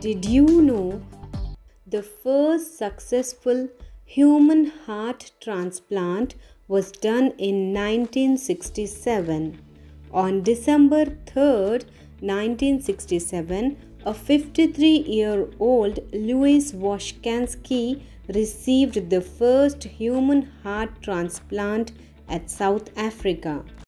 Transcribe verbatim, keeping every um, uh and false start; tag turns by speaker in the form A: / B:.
A: Did you know the first successful human heart transplant was done in nineteen sixty-seven? On December third, nineteen sixty-seven, a fifty-three-year-old Louis Washkansky received the first human heart transplant at South Africa.